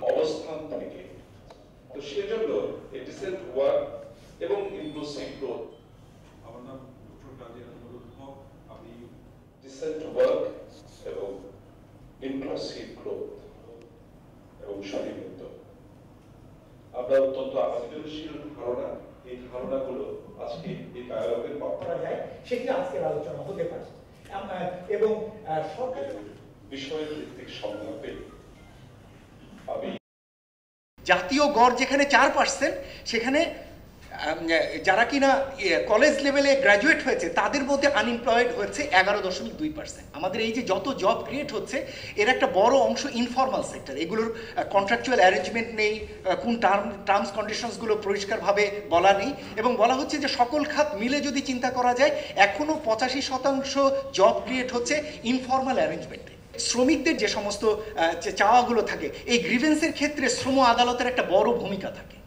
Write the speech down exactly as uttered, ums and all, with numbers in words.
অবস্থান থেকে। তো সেজন্য ডিসেন্ট ওয়ার্ক এবং ইনক্লুসিভ গ্রোথ। আমার নাম ডক্টর কাজী আজমলুল হক। আমি ডিসেন্ট ওয়ার্ক এবং ইনক্লুসিভ গ্রোথ এবং স্বনির্মিত। আমরা অত্যন্ত সৃজনশীল ধারণা, এই ধারণাগুলো আজকে এই ডায়ালগের করা যায় সেটি আজকের আলোচনা হতে পারে এবং সরকারের বিষয় ভিত্তিক সংলাপে আমি জাতীয় গড় যেখানে চার পার্সেন্ট সেখানে যারা কিনা কলেজ লেভেলে গ্র্যাজুয়েট হয়েছে তাদের মধ্যে আনএমপ্লয়েড হয়েছে এগারো দশমিক দুই পার্সেন্ট। আমাদের এই যে যত জব ক্রিয়েট হচ্ছে এর একটা বড় অংশ ইনফর্মাল সেক্টর, এগুলোর কন্ট্রাকচুয়াল অ্যারেঞ্জমেন্ট নেই, কোন টার্ম টার্মস কন্ডিশনসগুলো পরিষ্কারভাবে বলা নেই এবং বলা হচ্ছে যে সকল খাত মিলে যদি চিন্তা করা যায় এখনও পঁচাশি শতাংশ জব ক্রিয়েট হচ্ছে ইনফর্মাল অ্যারেঞ্জমেন্টে। শ্রমিকদের যে সমস্ত চাওয়াগুলো থাকে এই গ্রিভেন্সের ক্ষেত্রে শ্রম আদালতের একটা বড় ভূমিকা থাকে।